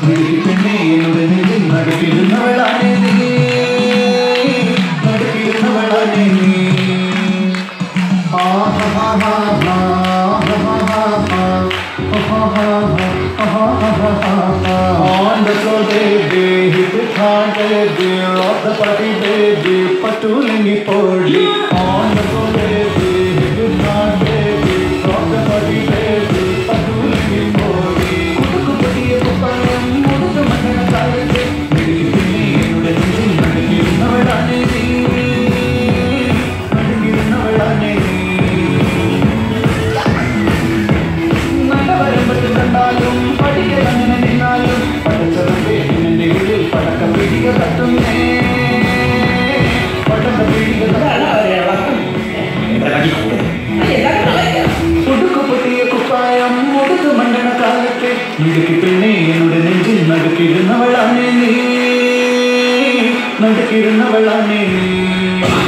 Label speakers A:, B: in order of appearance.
A: പെണ്ണെ എന്നോട് നെഞ്ചിൽ നടുക്കിടുന്നവളാണേ നീ നടുക്കിടുന്നവളാണേ നീ On the floor baby, hit it hard baby, rock the party baby, patulengi podi. On the floor baby, hit it hard baby, rock the party baby, patulengi podi. Kudukku padiye kupayam, mudukku mandana kaalate, nidiki pinni ennude nenjil nadukirunnavalane nee, nadukirunnavalane nee. കണ്ടാലും പഠിക്കലങ്ങനെ നിന്നാലും പഠിച്ചതും പേരിനെ ഉള്ളിൽ പടക്ക പീടിക തട്ടുന്നേ പടക്ക പീടിക ഉടുക്കു പൊട്ടിയ കുപ്പായം മുടുക്കു മണ്ടണ കാലത്തെ ഇടുക്കി പെണ്ണെ എന്നോട് നെഞ്ചിൽ നടുക്കിടുന്നവളാണേ നീ നടുക്കിടുന്നവളാണേ നീ